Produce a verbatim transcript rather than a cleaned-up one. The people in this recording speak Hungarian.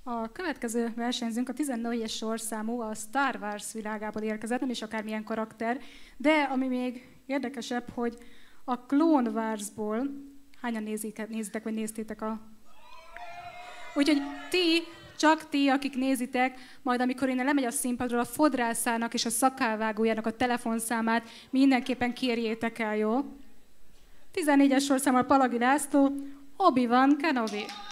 A következő versenyzőnk a tizennégyes sorszámú, a Star Wars világából érkezett, nem is akármilyen karakter, de ami még érdekesebb, hogy a Clone Warsból hányan nézitek, nézitek, vagy néztétek a... Úgyhogy ti, csak ti, akik nézitek, majd amikor innen lemegy a színpadról, a fodrászának és a szakálvágójának a telefonszámát mindenképpen kérjétek el, jó? tizennégyes sorszámmal Palagi László, Obi-Wan Kenobi.